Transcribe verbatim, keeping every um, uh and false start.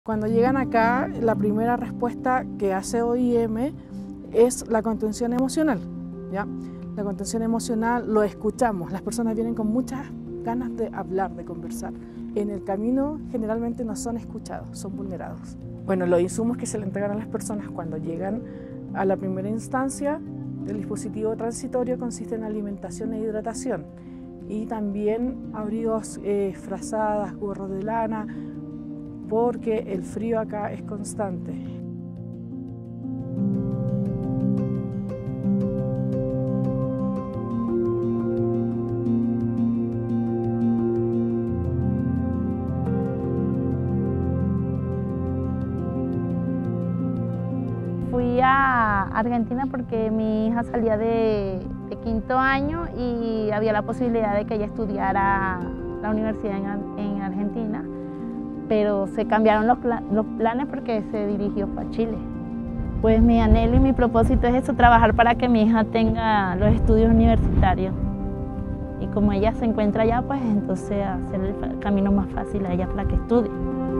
Cuando llegan acá, la primera respuesta que hace O I M es la contención emocional, ¿ya? La contención emocional lo escuchamos, las personas vienen con muchas ganas de hablar, de conversar. En el camino generalmente no son escuchados, son vulnerados. Bueno, los insumos que se le entregan a las personas cuando llegan a la primera instancia del dispositivo transitorio consiste en alimentación e hidratación y también abrigos, eh, frazadas, gorros de lana, porque el frío acá es constante. Fui a Argentina porque mi hija salía de, de quinto año y había la posibilidad de que ella estudiara la universidad en, en Argentina, pero se cambiaron los, pla los planes porque se dirigió para Chile. Pues mi anhelo y mi propósito es eso, trabajar para que mi hija tenga los estudios universitarios. Y como ella se encuentra allá, pues entonces hacer el camino más fácil a ella para que estudie.